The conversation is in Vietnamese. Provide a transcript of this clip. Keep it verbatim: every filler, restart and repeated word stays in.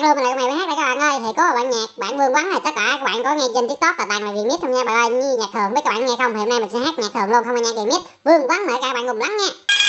luôn, mình lại mày hát đây các bạn ơi. Thì có một bạn nhạc, bạn Vương Quắn này, tất cả các bạn có nghe trên TikTok là toàn là remix không nha bạn ơi, như nhạc thường biết các bạn nghe không? Thì hôm nay mình sẽ hát nhạc thường luôn, không phải nhạc remix. Vương Quắn mời các bạn cùng lắng nghe.